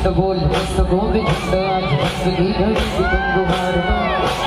प्रचंड बोल मस्त गोविंद आज भक्त की घड़ी की तुम गुहार दो।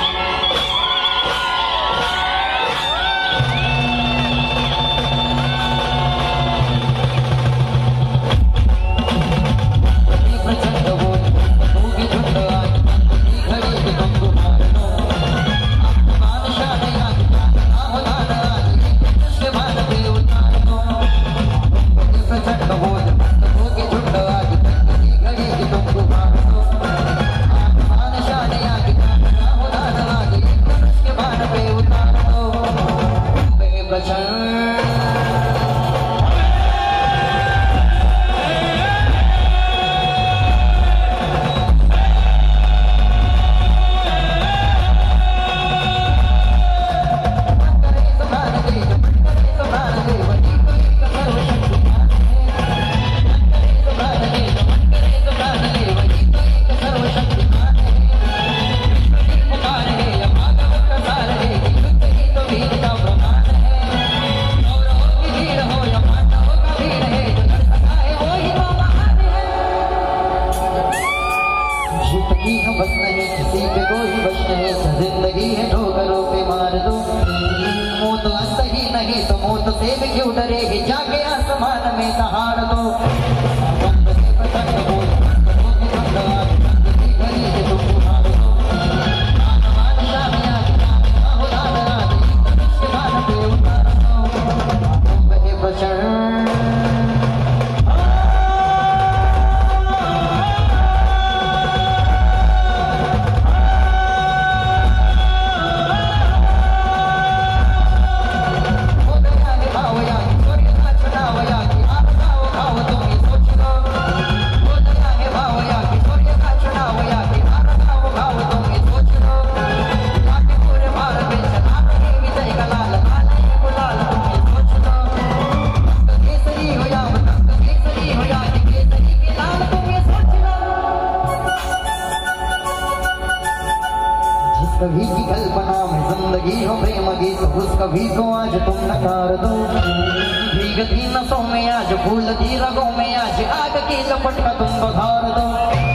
जिंदगी है ठोकरों पे मार दो, मौत अंत ही नहीं तो मौत से भी क्यों डरेगी, जाके आसमान में सहार दो। कभी की कल्पना में जिंदगी हो प्रेम गीत, उस कभी को आज तुम नकार दो। भीगती नसों में आज फूल की रगों में आज आग की लपट का तुम बघार दो।